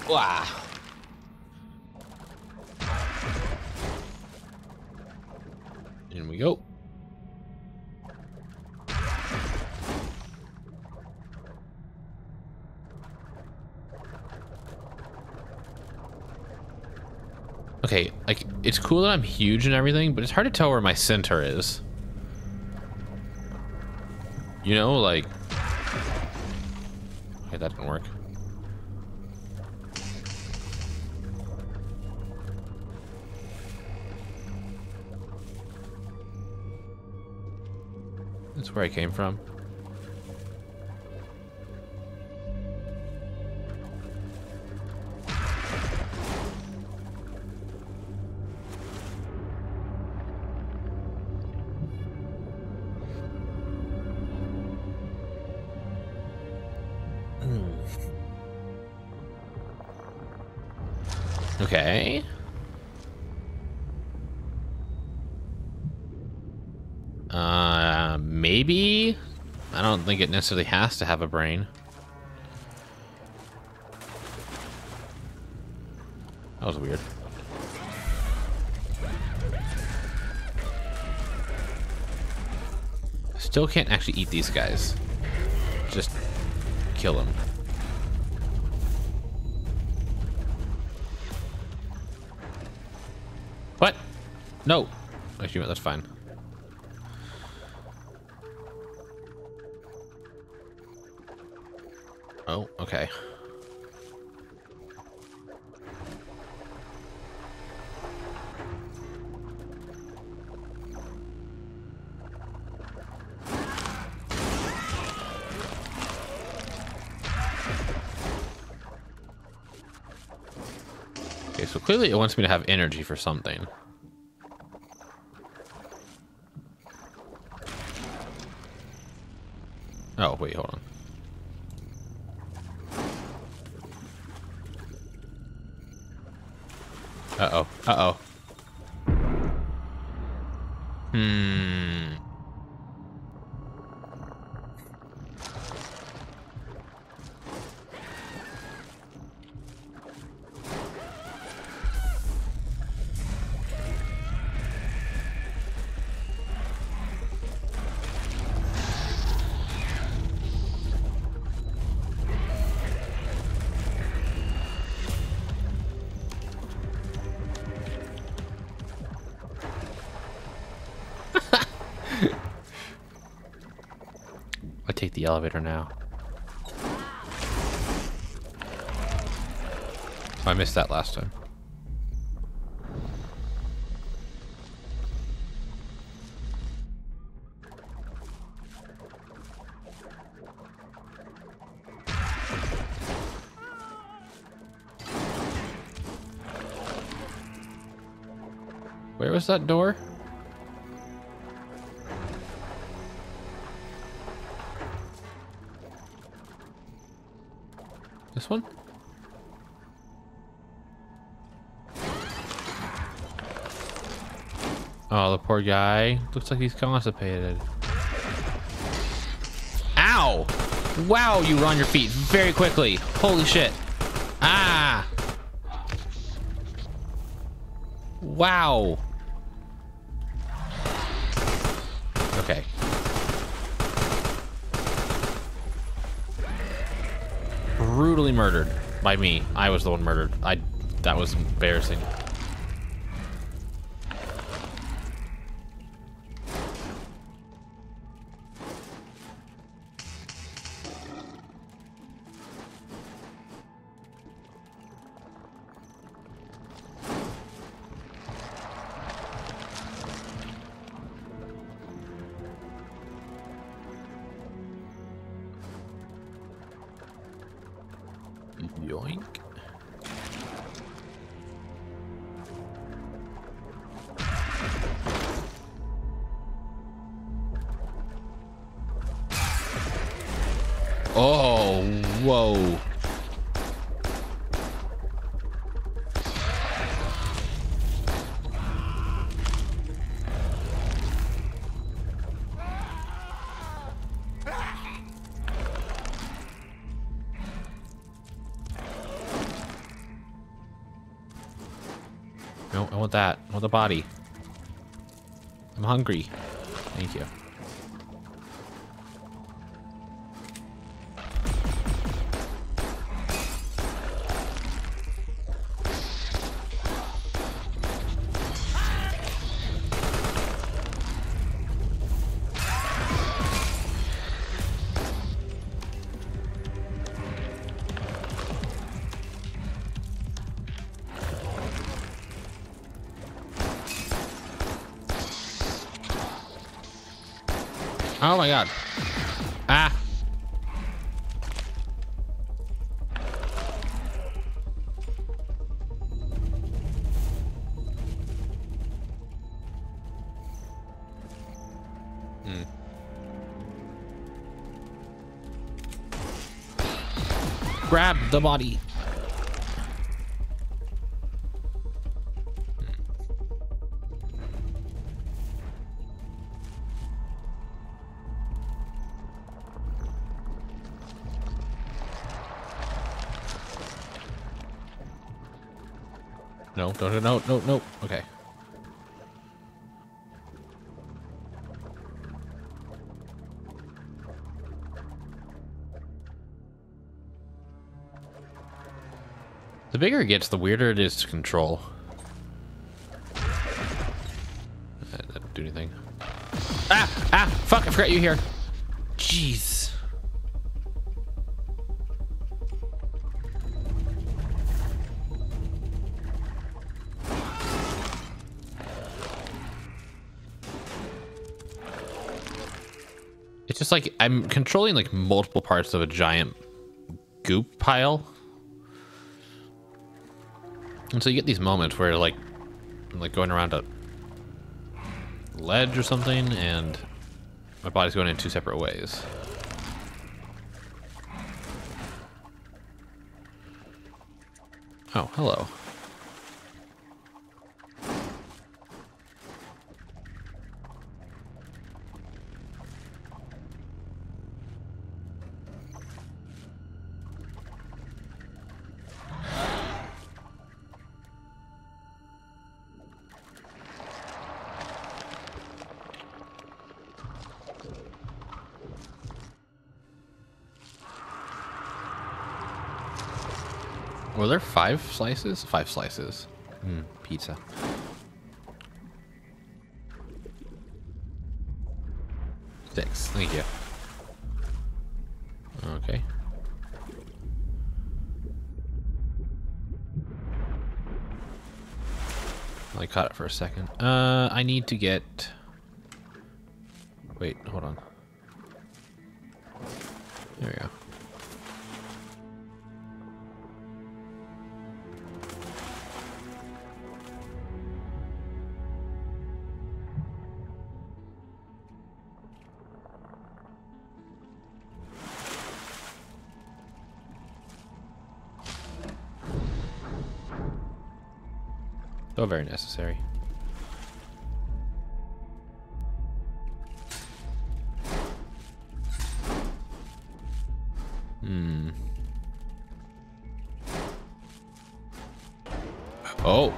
Wow. In we go. Okay, like, it's cool that I'm huge and everything, but it's hard to tell where my center is. You know, like... Okay, that didn't work. That's where I came from. Okay. Maybe? I don't think it necessarily has to have a brain. That was weird. Still can't actually eat these guys. Just kill them. What? No. Actually, that's fine. Oh, okay. Okay, so clearly it wants me to have energy for something. Oh, wait, hold on. Uh-oh. Uh-oh. I take the elevator now. I missed that last time. Where was that door? This one? Oh, the poor guy. Looks like he's constipated. Ow! Wow, you were on your feet very quickly. Holy shit. Ah! Wow. Okay. Brutally murdered by me. I was the one murdered. That was embarrassing. Yoink. Oh, whoa. No, I want that. I want the body. I'm hungry. Thank you. Oh my god. Ah. Grab the body. No, no. Okay. The bigger it gets, the weirder it is to control. That didn't do anything. Ah! Fuck, I forgot you here. Jeez. It's just like I'm controlling like multiple parts of a giant goop pile. And so you get these moments where like I'm like going around a ledge or something and my body's going in two separate ways. Oh, hello. Were there 5 slices? 5 slices. Pizza. Six. Thank you. Okay. I caught it for a second. I need to get... Wait, hold on. There we go. So very necessary. Oh.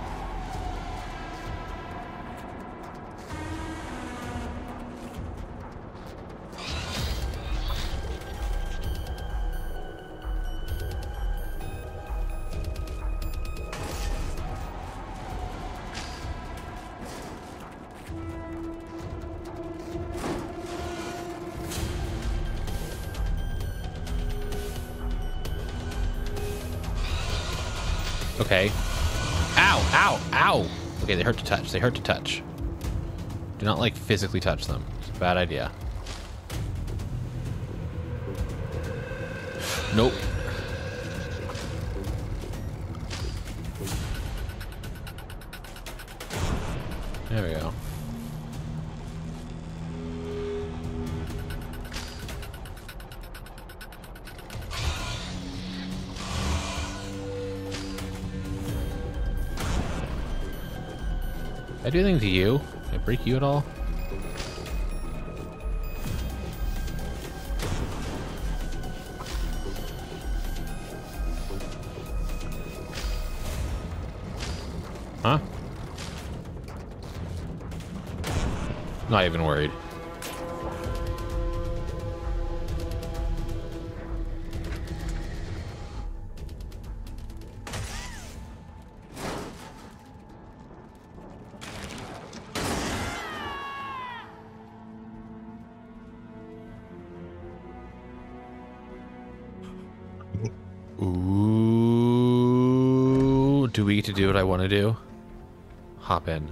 Okay. Ow, ow, ow. Okay, they hurt to touch. They hurt to touch. Do not, like, physically touch them. It's a bad idea. Nope. There we go. Did I do anything to you? Did I break you at all? Huh? Not even worried. Ooh, do we get to do what I want to do? Hop in.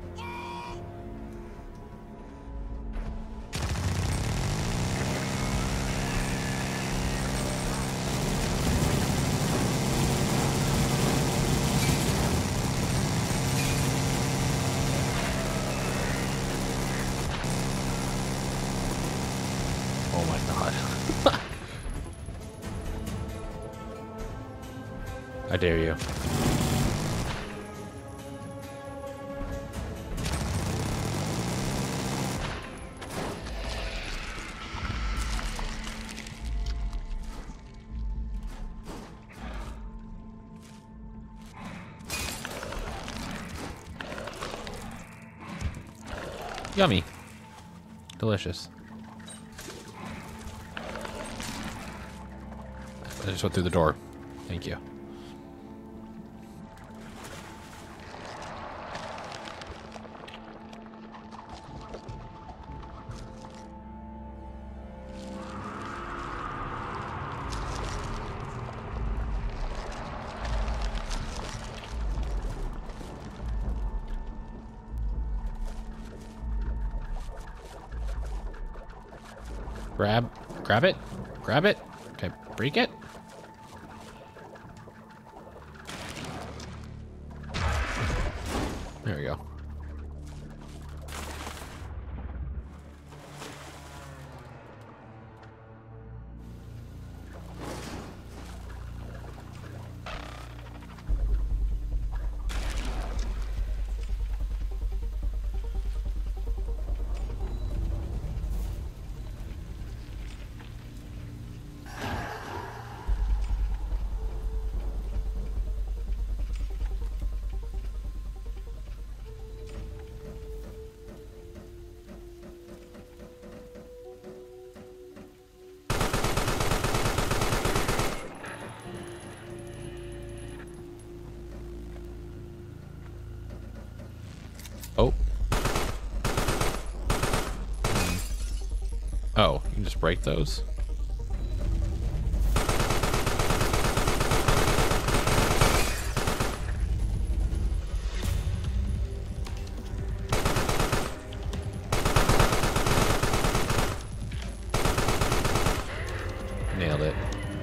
Oh my god. I dare you. Yummy. Delicious. I just went through the door. Thank you. Grab it. Grab it. Okay, break it. There we go. Oh. Oh, you can just break those? Nailed it.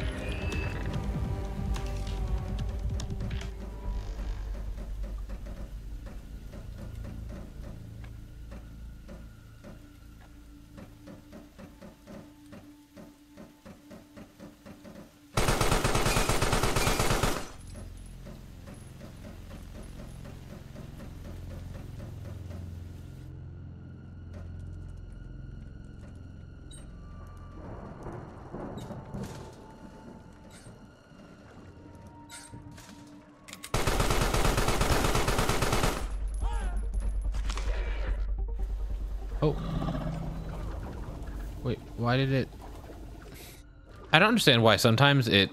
Oh. Wait, why did it... I don't understand why sometimes it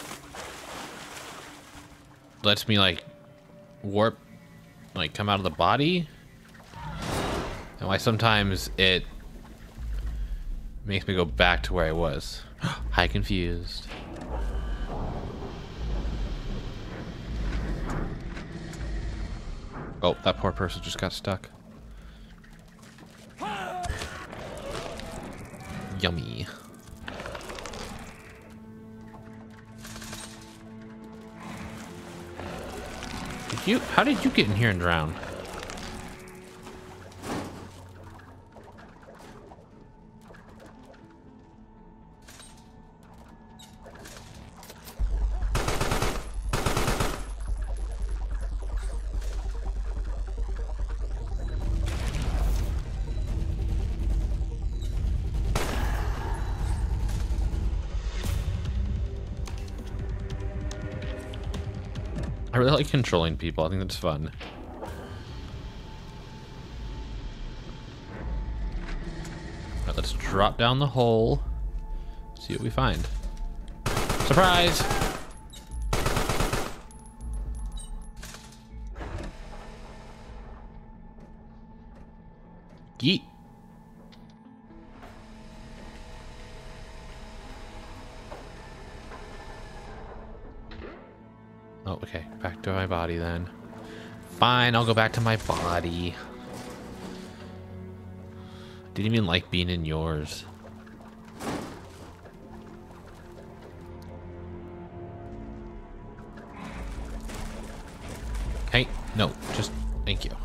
lets me, like, warp, like, come out of the body. And why sometimes it makes me go back to where I was. Hi, confused. Oh, that poor person just got stuck. Yummy. How did you get in here and drown? I really like controlling people. I think that's fun. let's drop down the hole. See what we find. Surprise! Yeet. Oh, okay. Back to my body then. Fine, I'll go back to my body. Didn't even like being in yours. Hey, no, just thank you.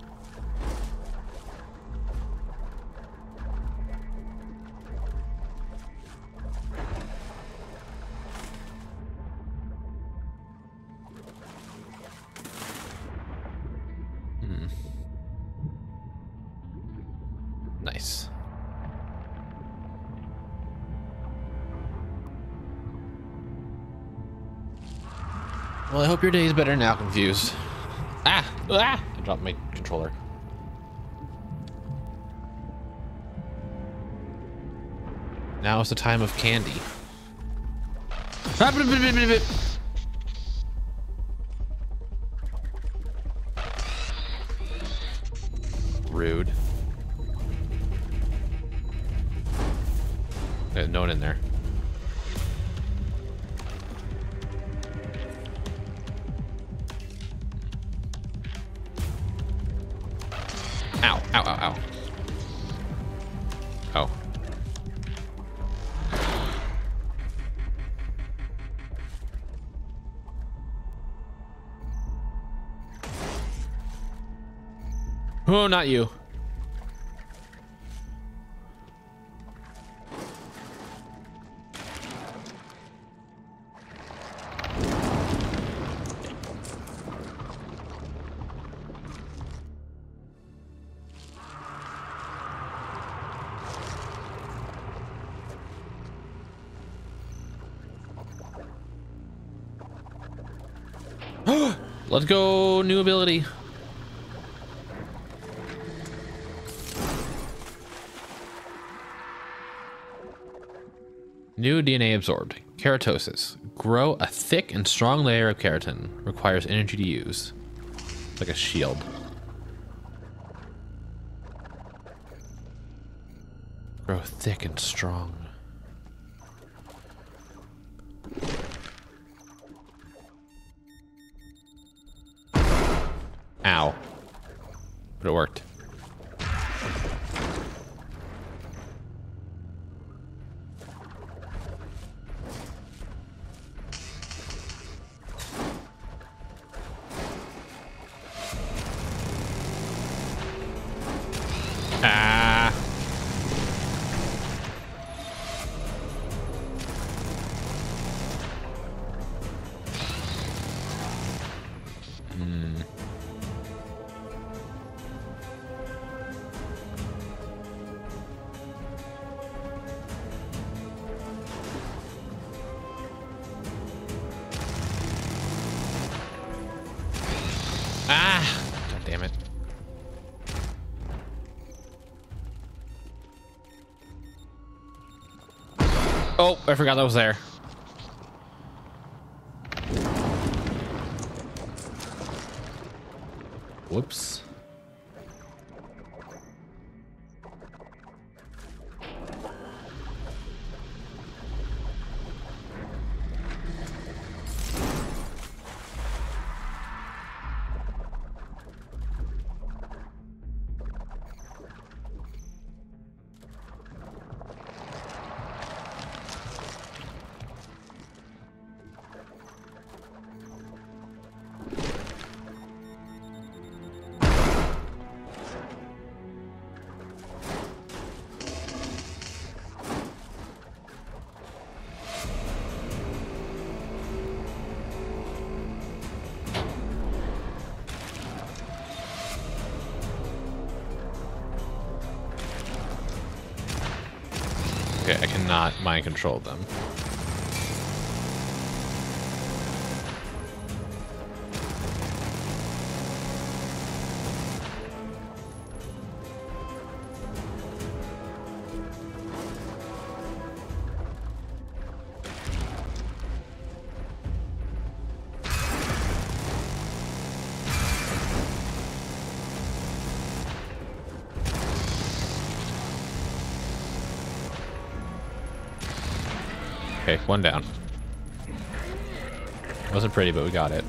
Nice. Well, I hope your day is better now, Confused. Ah! Ah! I dropped my controller. Now is the time of candy. Rude. There's no one in there. Ow, ow, ow, ow. Oh. Oh, not you. Let's go, new ability. New DNA absorbed. Keratosis. Grow a thick and strong layer of keratin. Requires energy to use. It's like a shield. Grow thick and strong. Ow. But it worked. Ah. Ah. God damn it. Oh, I forgot that was there. Whoops. Okay, I cannot mind control them. Okay, one down. Wasn't pretty, but we got it.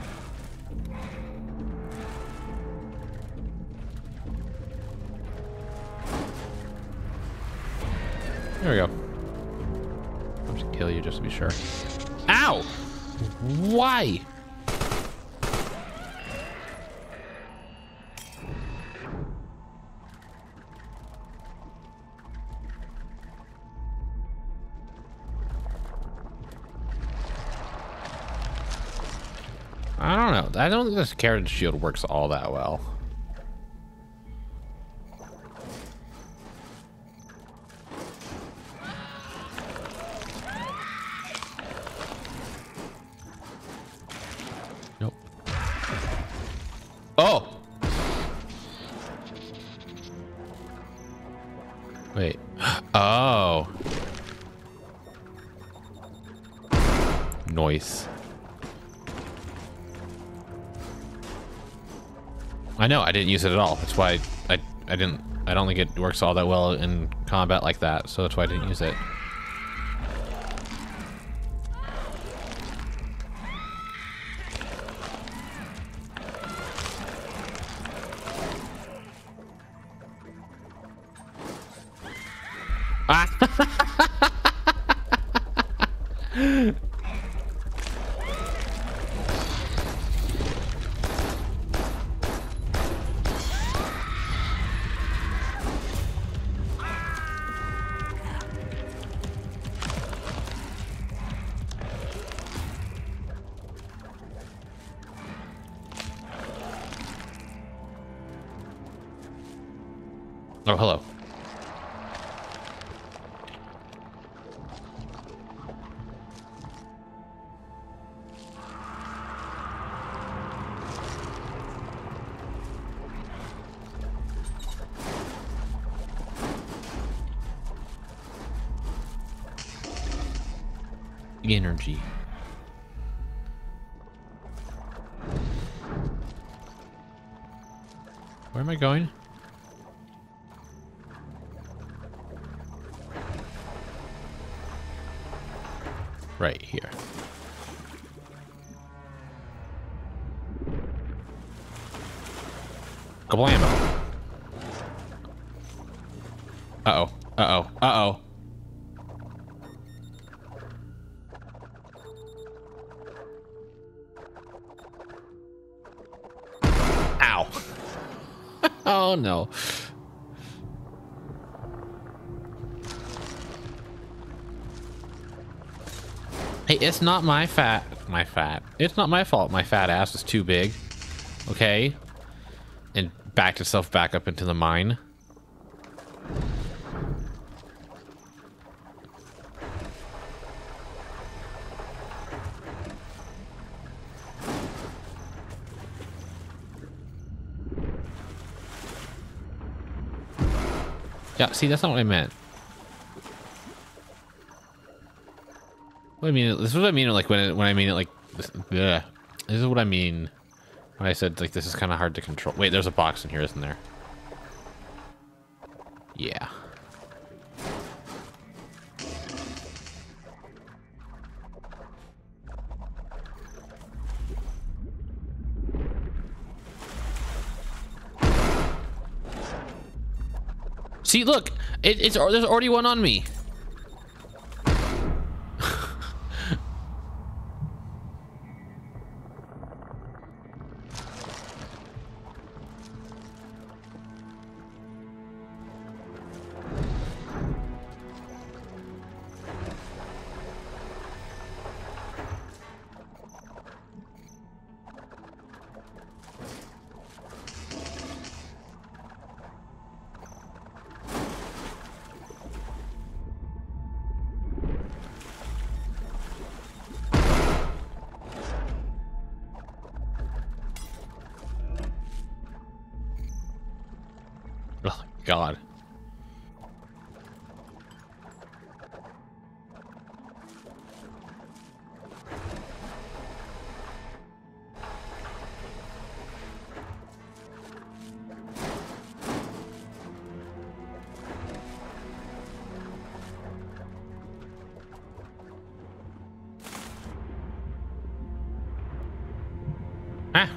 There we go. I'll just kill you just to be sure. Ow! Why? I don't know. I don't think this Carrion shield works all that well. Nope. Oh! Wait. Oh. Noise. I know, I didn't use it at all. That's why I don't think it works all that well in combat like that, so that's why I didn't use it. Ah! Oh, hello. Energy. Where am I going? Right here. Kablamo. Uh-oh. Uh-oh. Uh-oh. Ow. Oh, no. Hey, it's not my fat. It's not my fault. My fat ass is too big. Okay? And backed itself back up into the mine. Yeah, see, that's not what I meant. What I mean, this is what I mean, like when I mean it, like this, ugh. This is what I mean when I said like this is kind of hard to control. Wait, there's a box in here, isn't there? Yeah. See, look, there's already one on me. Oh, God. Ah.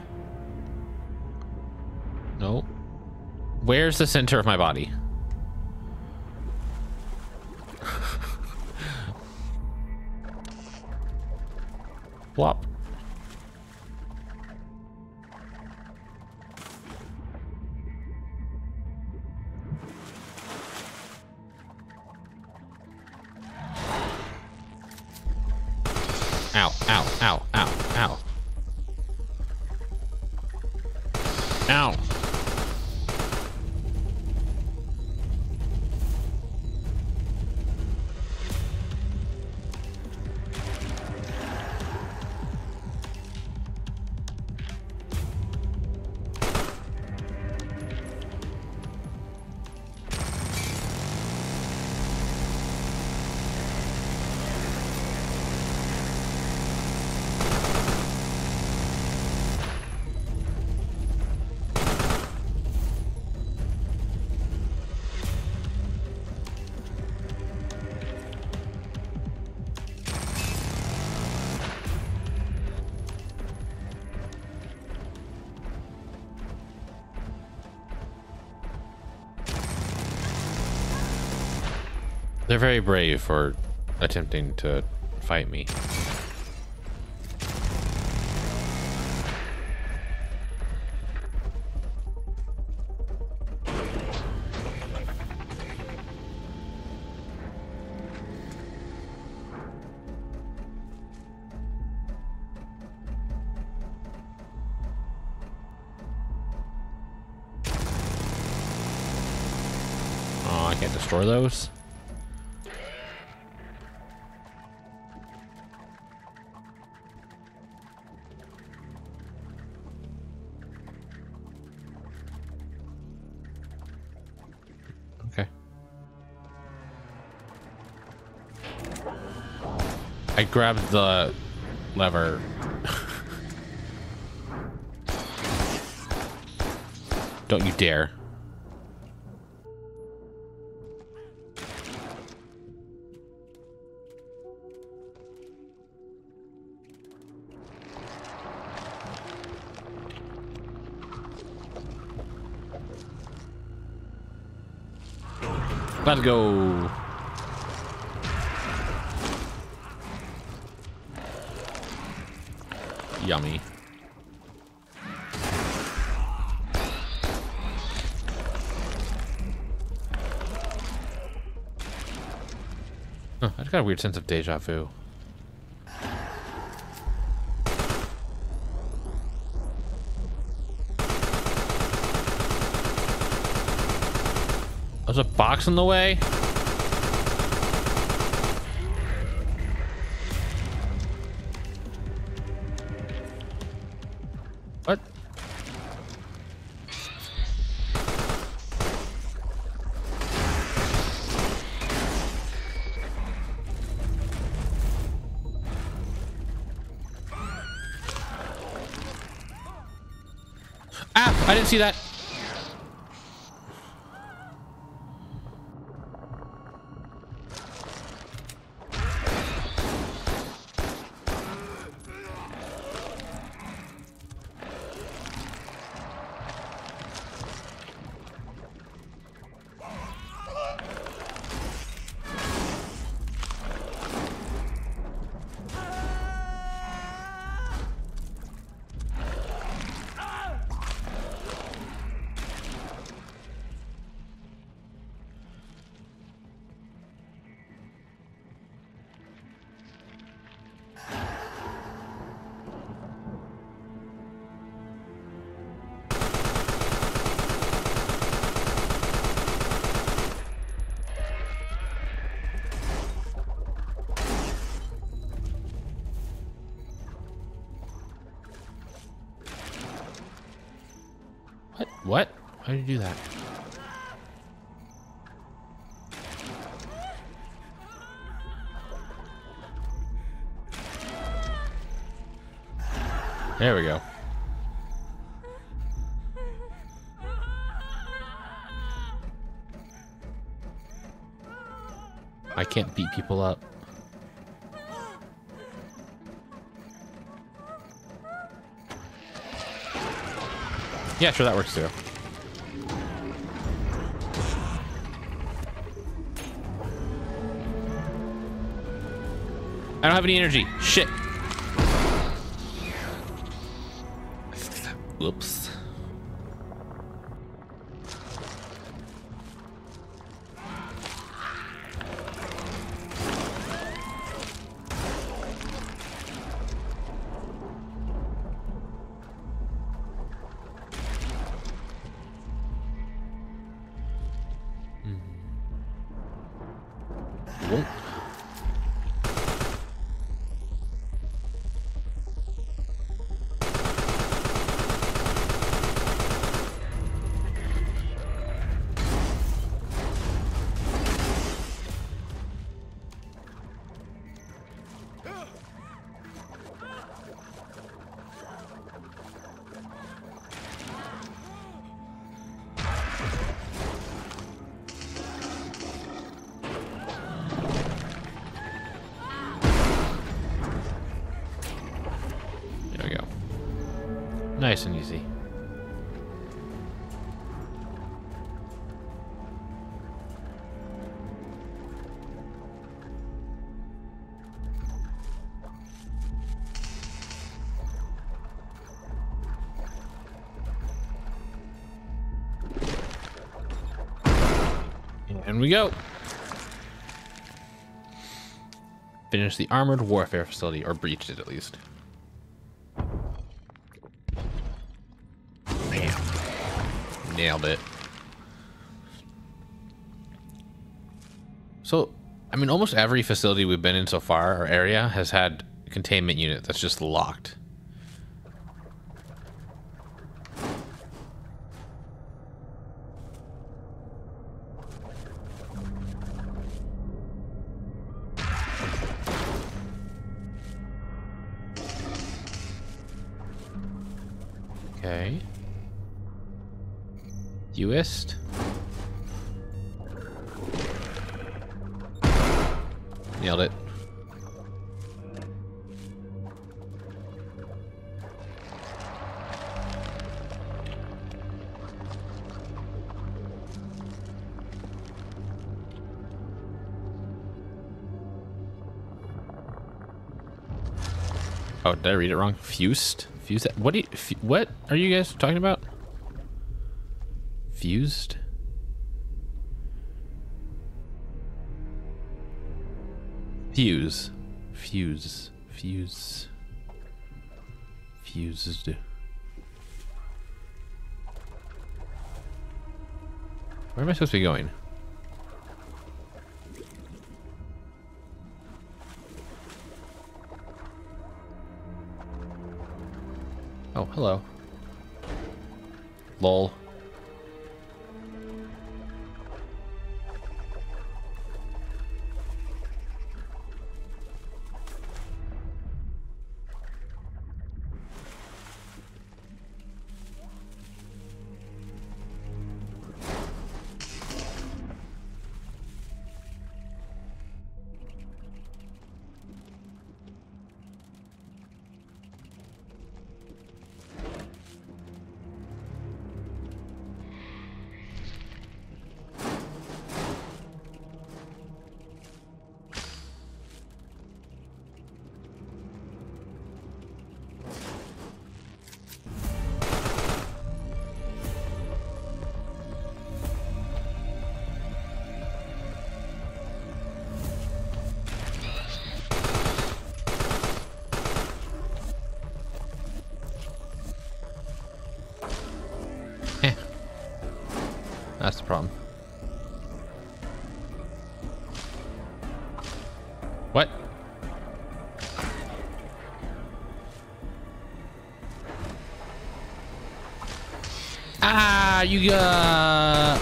No. Where's the center of my body? Flop. Ow, ow, ow, ow, ow. Ow. They're very brave for attempting to fight me. Oh, I can't destroy those. I grabbed the lever. Don't you dare. Let's go. Yummy. Oh, I just got a weird sense of deja vu. There's a box in the way? What? Ah, I didn't see that. What? How did you do that? There we go. I can't beat people up. Yeah, sure, that works too. I don't have any energy. Shit. Whoops. Whoa. There we go. Nice and easy. And we go. Finish the armored warfare facility, or breached it at least. Bam. Nailed it. So, I mean, almost every facility we've been in so far, or area, has had a containment unit that's just locked. Okay. Fewest. Nailed it. Oh, did I read it wrong? Fused? Fused? What do you, what are you guys talking about? Fused? Fuse. Fuse. Fuse. Fused. Where am I supposed to be going? Oh, hello. Lol. That's the problem. What? Ah, you got...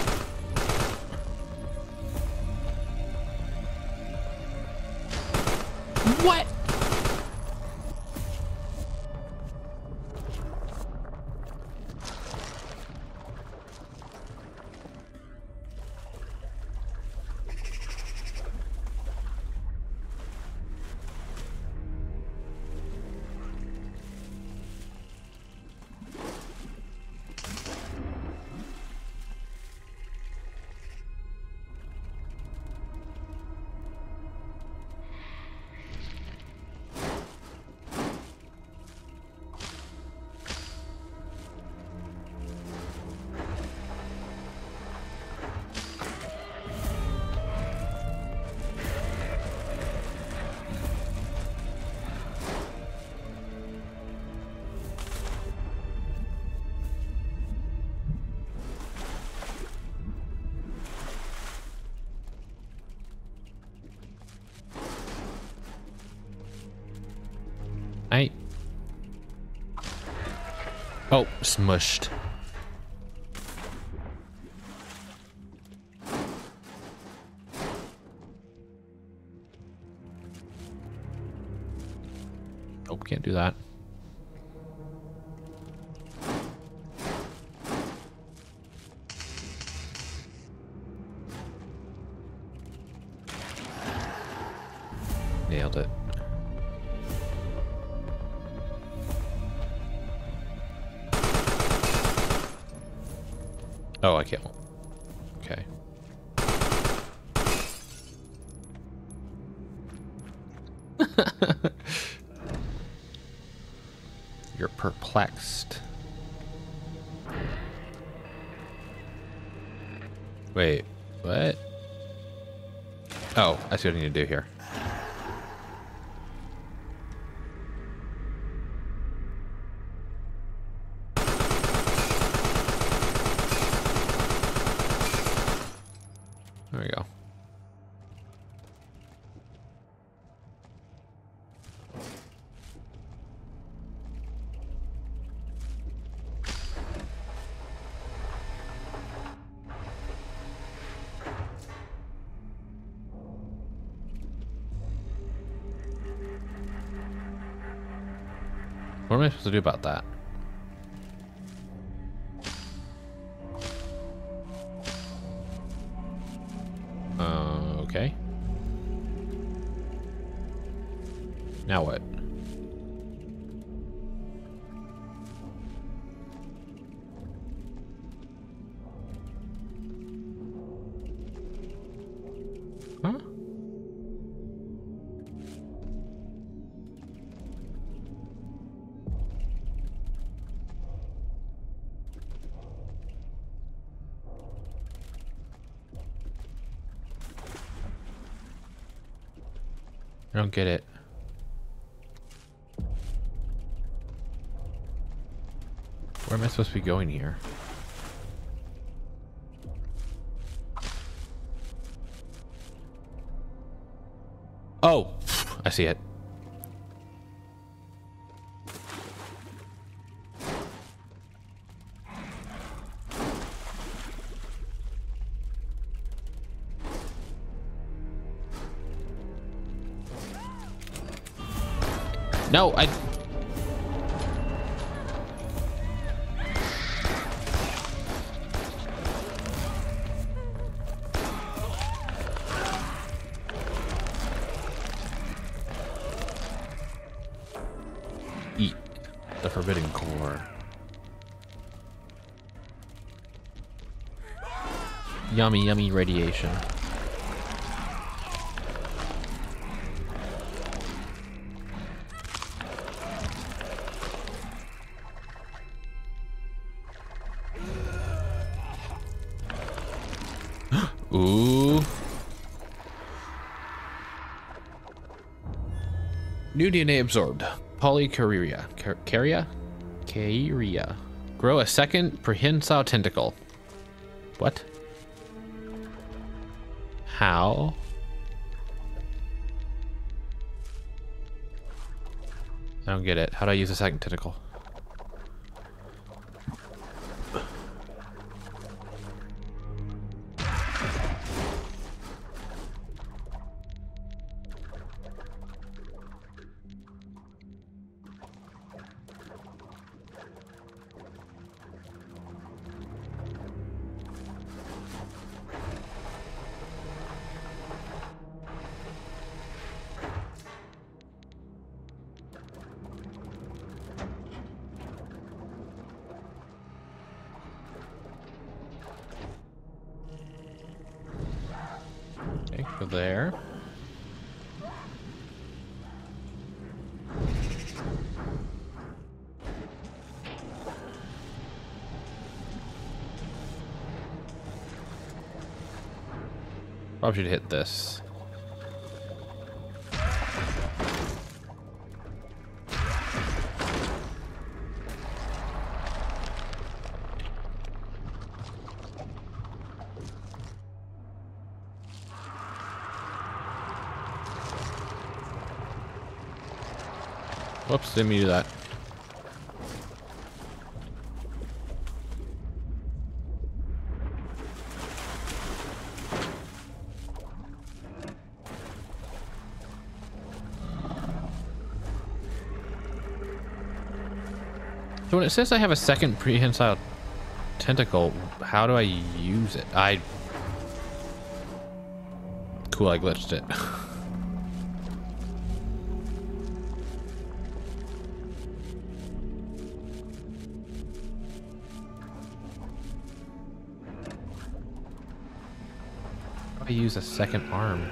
What? Oh, smushed. Nope, can't do that. Nailed it. Oh, I can't. Okay. You're perplexed. Wait, what? Oh, I see what I need to do here. There we go. What am I supposed to do about that? Okay. Now what? Huh? I don't get it. Where am I supposed to be going here? Oh, I see it. No, I... Eat the forbidden core. Yummy, yummy radiation. Ooh. New DNA absorbed. Polycarria. Carrion. Grow a second prehensile tentacle. What? How? I don't get it. How do I use a second tentacle? Okay, go there. Probably should hit this. Whoops, didn't mean to do that. So when it says I have a second prehensile tentacle, how do I use it? Cool, I glitched it. How do I use a second arm?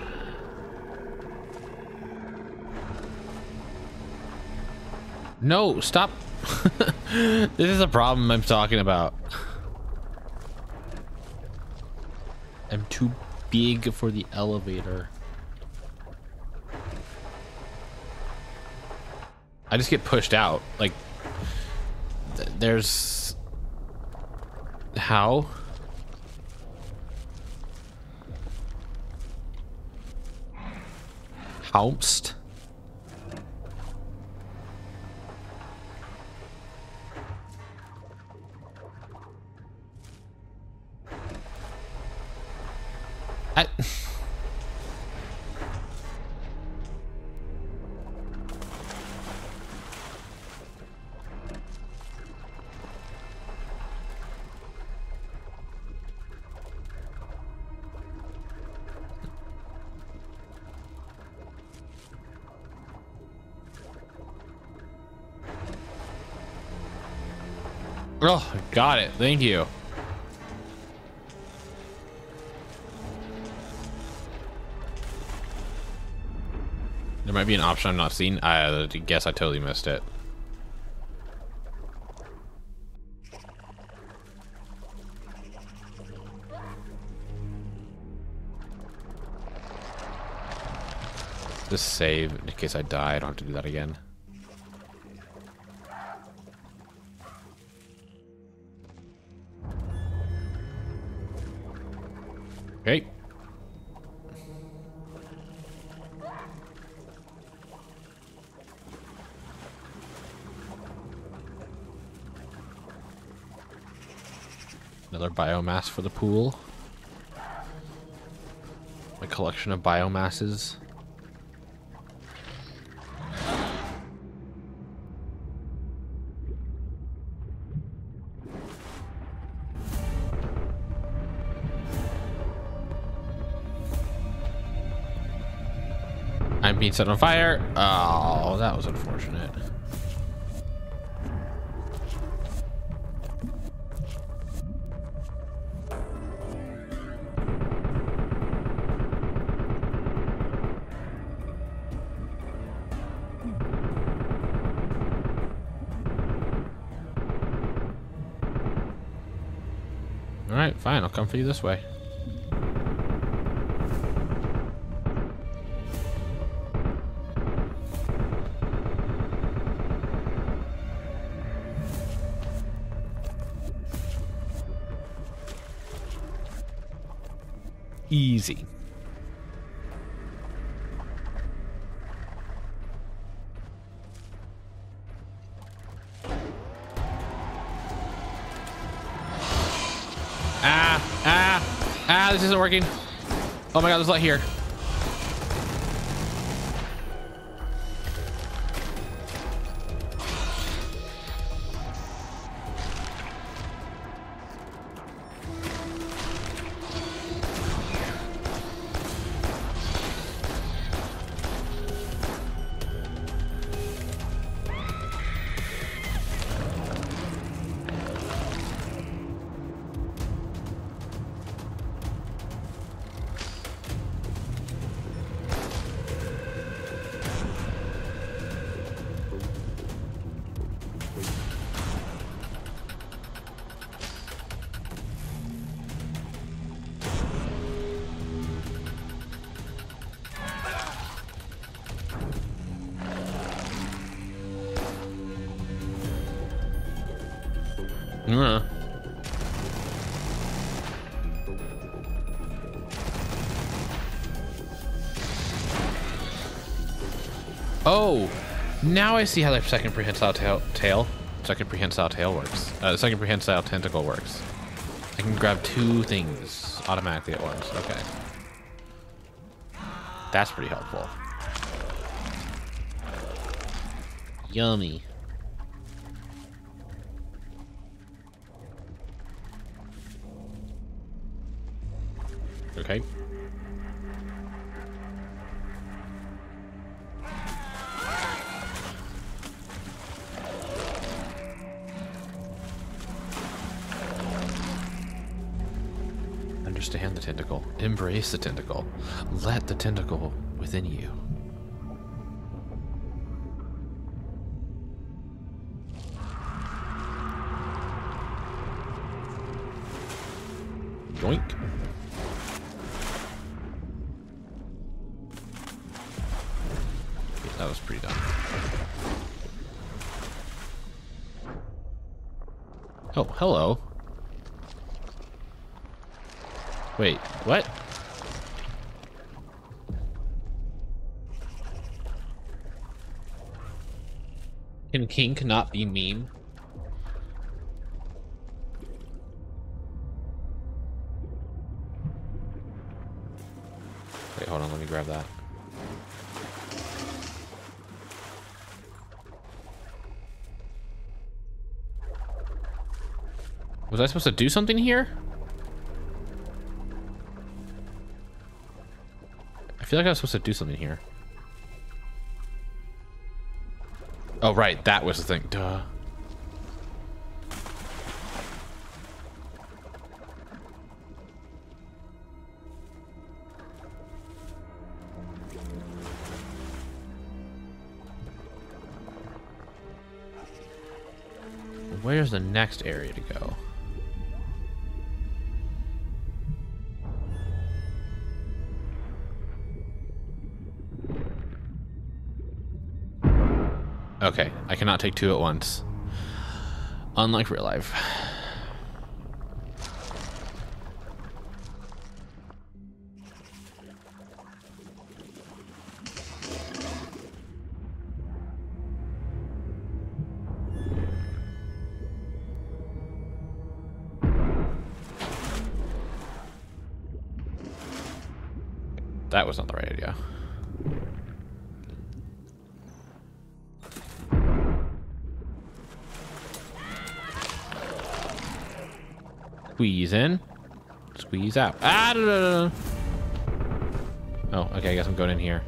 No, stop. This is a problem I'm talking about. I'm too big for the elevator. I just get pushed out. Like, there's... How? Housed? Oh, got it. Thank you. There might be an option I'm not seeing. I guess I totally missed it. Just save in case I die. I don't have to do that again. Okay. Another biomass for the pool. My collection of biomasses. I'm being set on fire. Oh, that was unfortunate. All right, fine. I'll come for you this way. Easy. This isn't working. Oh my god, there's a lot here. Oh, now I see how the second prehensile tail works. The second prehensile tentacle works. I can grab two things automatically at once. Okay, that's pretty helpful. Okay. Understand the tentacle. Embrace the tentacle. Let the tentacle within you. Yoink. Yeah, that was pretty dumb. Oh, hello. Wait, what? Can kink not be meme? Wait, hold on, let me grab that. Was I supposed to do something here? I feel like I was supposed to do something here. Oh, right, that was the thing. Duh. Where's the next area to go? Okay, I cannot take two at once. Unlike real life. That was not the right idea. Squeeze in, squeeze out. Ah, no, no, no. Oh, okay, I guess I'm going in here.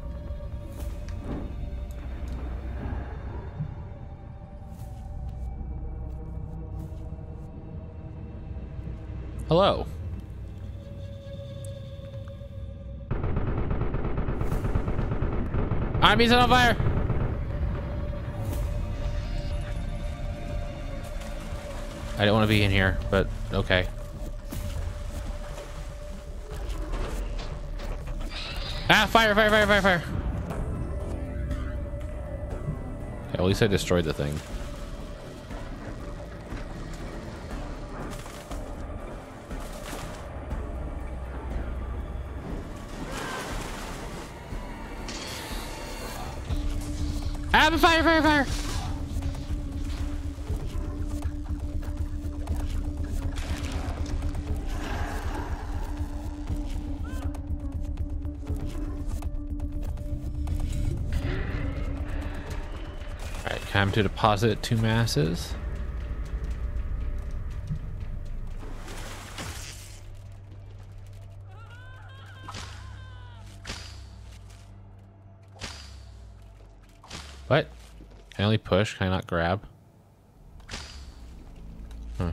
Hello. Army's on fire. I don't want to be in here, but okay. Ah, fire, fire, fire, fire, fire. Okay, at least I destroyed the thing. Ah, fire, fire, fire. Time to deposit 2 masses. What? Can I only push? Can I not grab? Huh.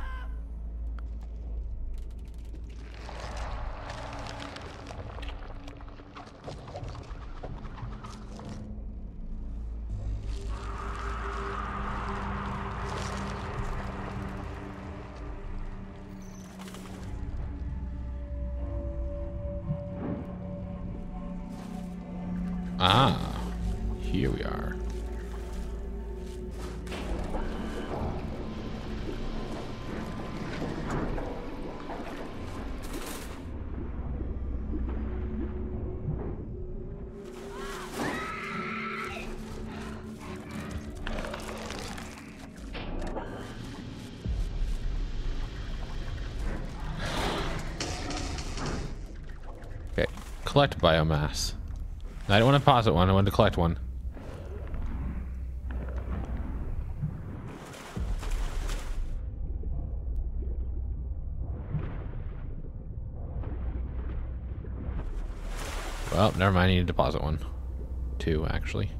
Ah, here we are. Okay, collect biomass. I don't want to deposit one, I want to collect one. Oh, never mind. I need to deposit one. 2, actually.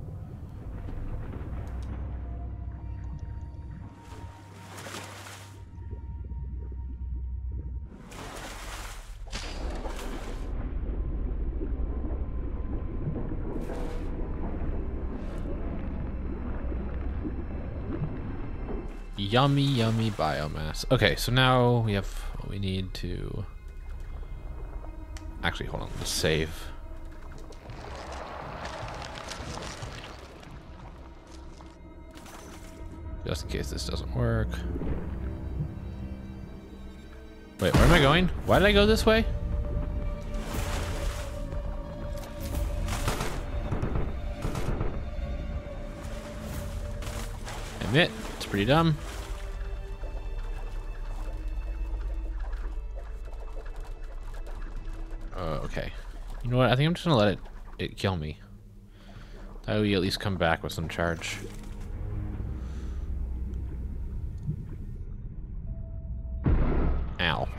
Yummy, yummy biomass. Okay, so now we have what we need to... Actually, hold on. Let's save. Just in case this doesn't work. Wait, where am I going? Why did I go this way? Admit, it's pretty dumb. Okay. You know what? I think I'm just gonna let it kill me. That way we at least come back with some charge. Ow.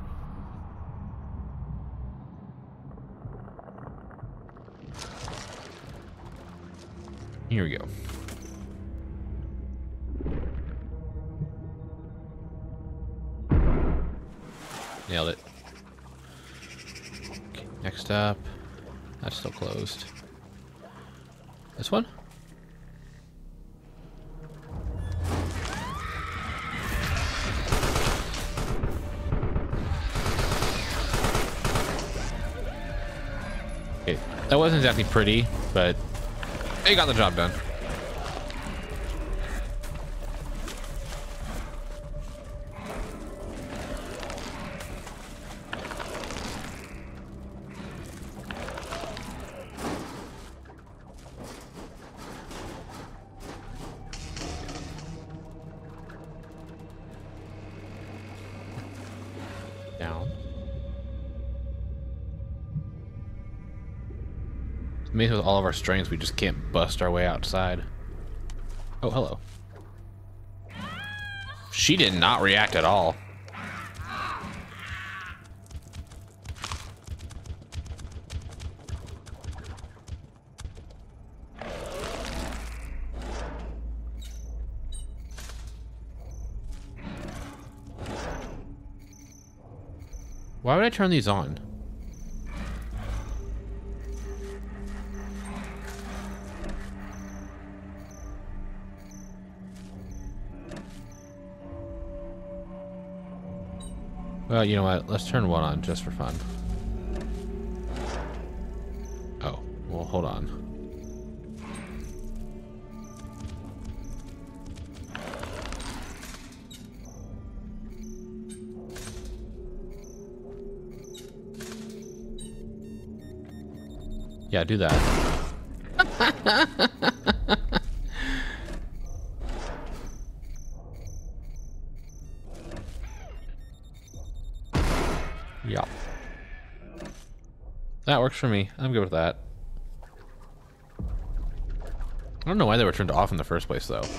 Here we go. Nailed it. Okay, next up. That's still closed. This one? Okay, that wasn't exactly pretty, but it got the job done. Down. It's amazing with all of our strengths, we just can't bust our way outside. Oh, hello. She did not react at all. Why would I turn these on? Well, you know what? Let's turn one on just for fun. Oh, well, hold on. Yeah, do that. Yeah. That works for me. I'm good with that. I don't know why they were turned off in the first place, though.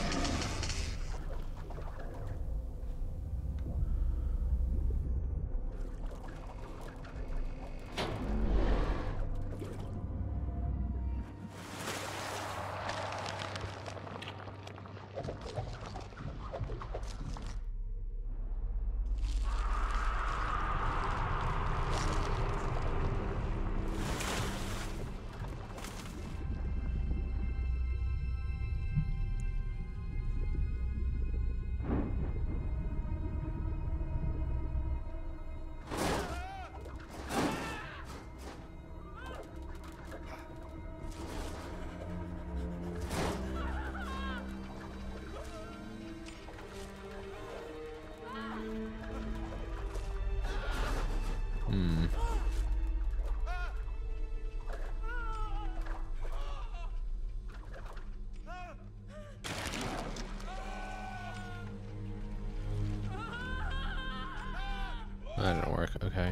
That didn't work. Okay.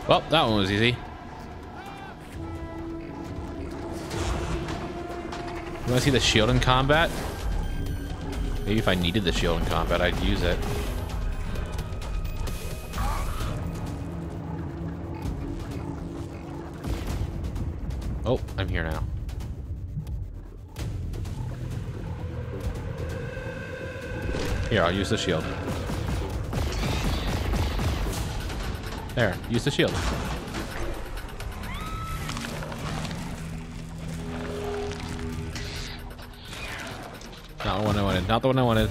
Well, that one was easy. You want to see the shield in combat? Maybe if I needed the shield in combat, I'd use it. Oh, I'm here now. Here, I'll use the shield. There, use the shield. Not the one I wanted. Not the one I wanted.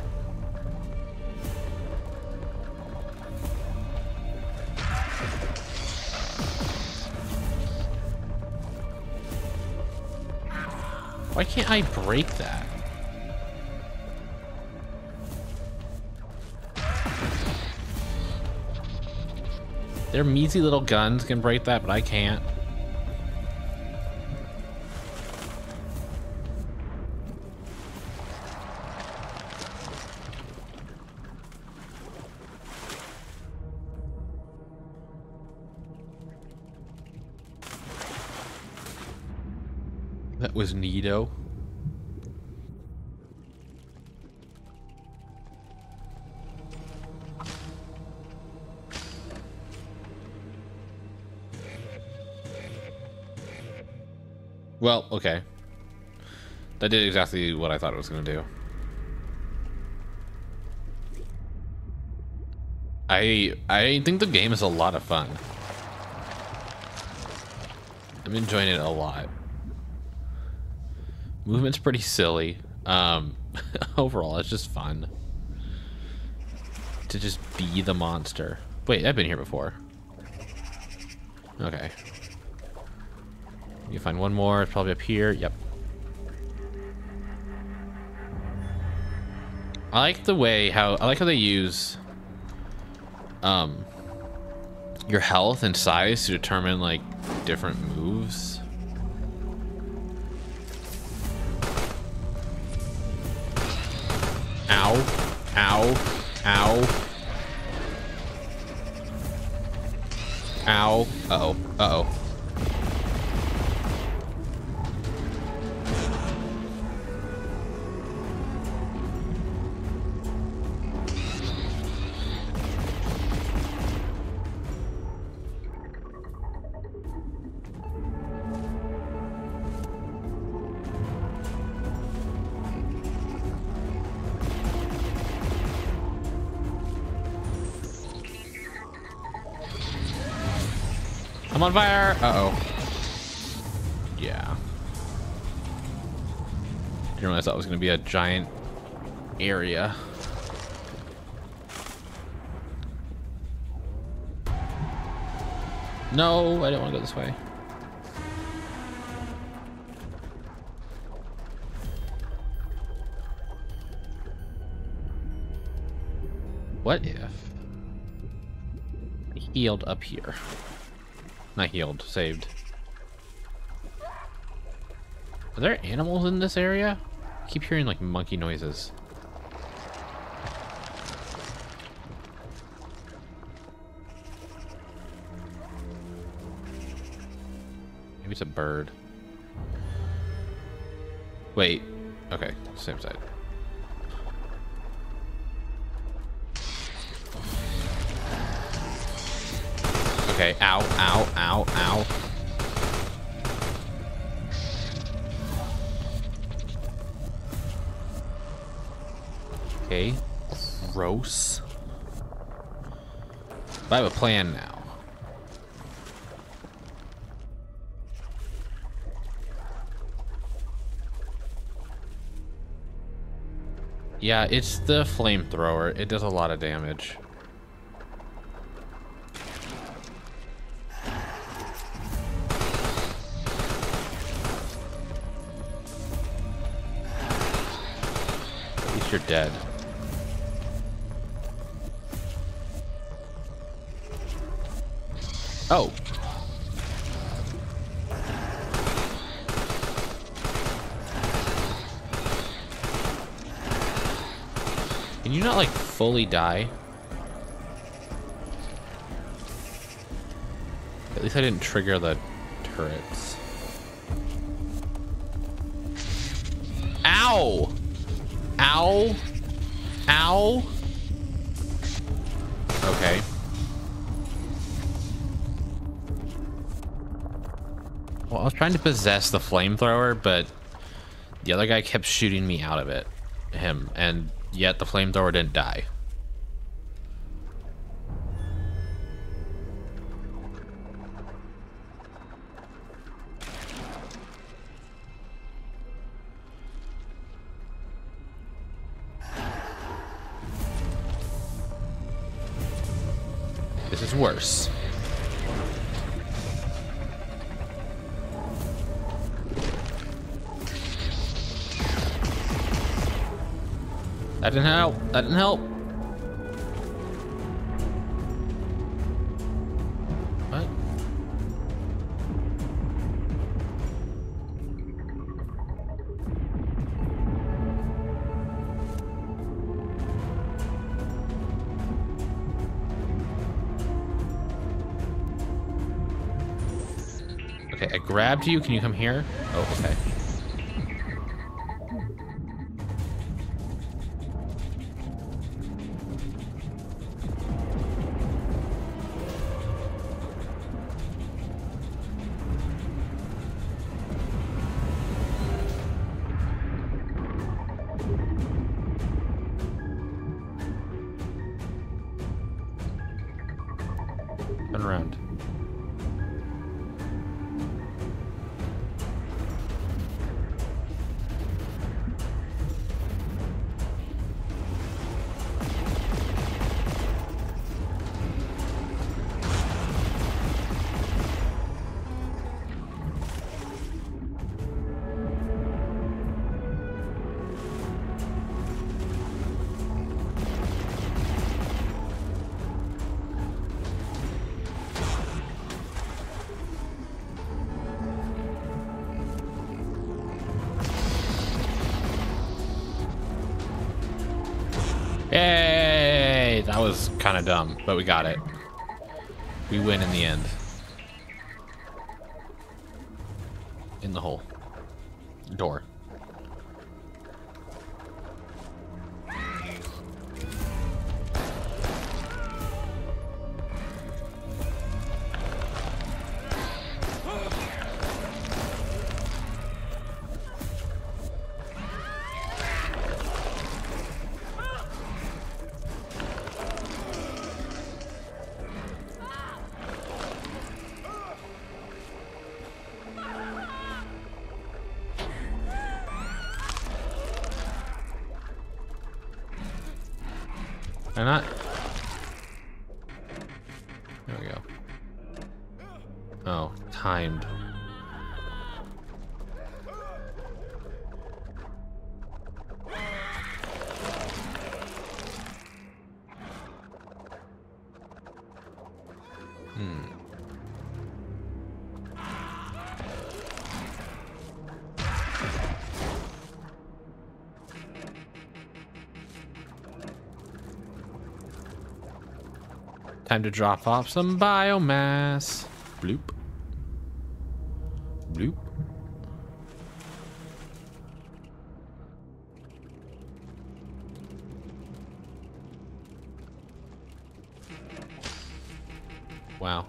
Why can't I break that? Their measly little guns can break that, but I can't. That was neato. Well, okay. That did exactly what I thought it was going to do. I think the game is a lot of fun. I'm enjoying it a lot. Movement's pretty silly. Overall, it's just fun to just be the monster. Wait, I've been here before. Okay. You find one more. It's probably up here. Yep. I like how they use your health and size to determine like different moves. Ow. Ow. Ow. Ow. Uh-oh. Uh-oh. I'm on fire. Uh-oh. Yeah. Didn't realize that was going to be a giant area. No, I didn't want to go this way. What if I healed up here? Not healed, saved. Are there animals in this area? I keep hearing like monkey noises. Maybe it's a bird. Wait. Okay, same side. Okay, ow, ow, ow, ow. Okay, gross. But I have a plan now. Yeah, it's the flamethrower. It does a lot of damage. You're dead. Oh. Can you not like fully die? At least I didn't trigger the turrets. Ow! Ow! Ow! Okay. Well, I was trying to possess the flamethrower, but the other guy kept shooting me out of it. Him. And yet the flamethrower didn't die. This is worse. That didn't help. That didn't help. What? Okay, I grabbed you. Can you come here? Oh, okay. Turn around. Yay! That was kind of dumb, but we got it. We win in the end. In the hole. Door. Why not? There we go. Oh, timed. Time to drop off some biomass. Bloop. Bloop. Wow.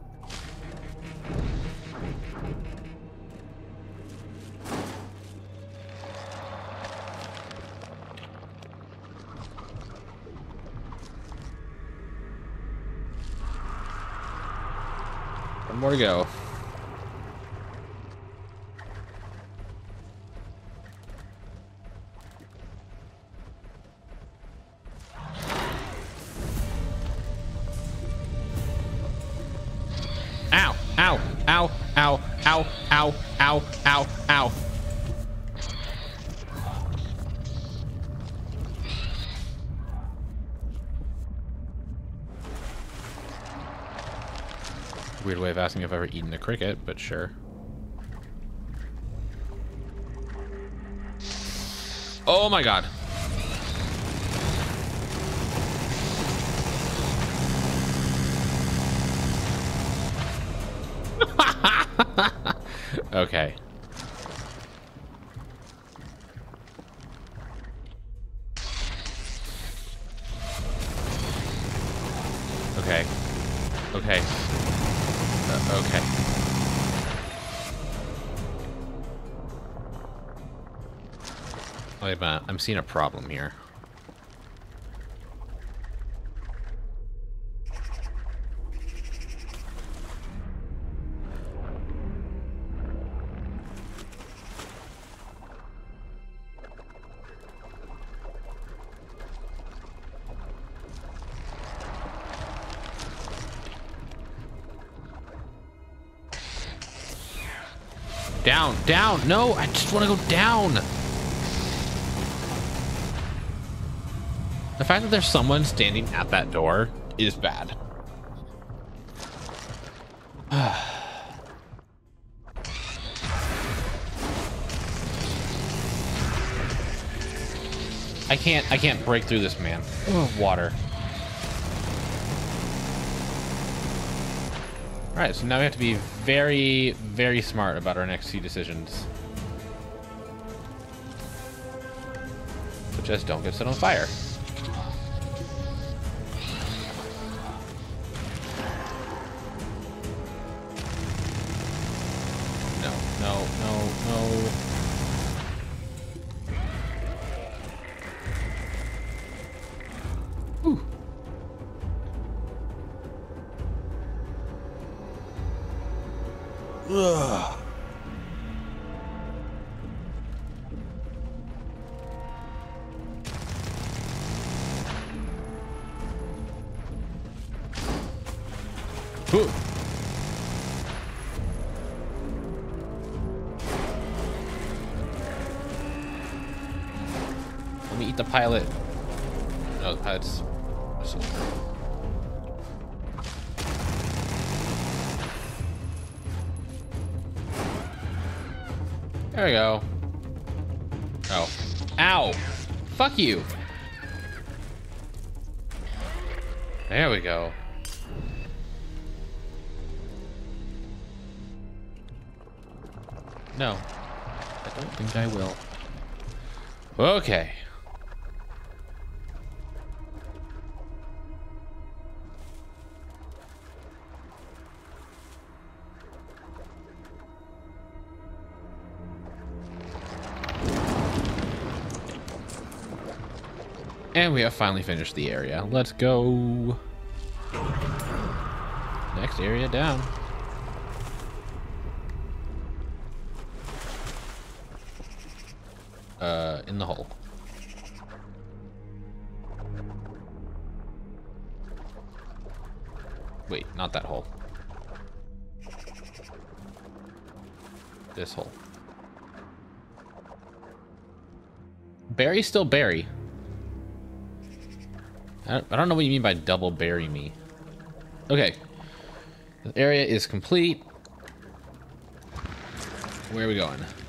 One more to go. Ow! Ow! Ow! Ow! Ow! Ow! Ow! Ow! Ow! Weird way of asking if I've ever eaten a cricket, but sure. Oh my god. Okay. Okay. Okay. Okay. Wait a minute. I'm seeing a problem here. Down, down. No, I just want to go down. The fact that there's someone standing at that door is bad. I can't break through this, man. Oh, water. All right, so now we have to be very, very smart about our next few decisions. So just don't get set on fire. No, no, no, no. Whew. Ugh. Ooh. Let me eat the pilot. No, the pilot's a soldier. There we go. Oh. Ow! Fuck you! There we go. No. I don't think I will. Okay. And we have finally finished the area. Let's go. Next area down. In the hole. Wait, not that hole. This hole. Bury still bury. I don't know what you mean by double bury me. Okay. The area is complete. Where are we going?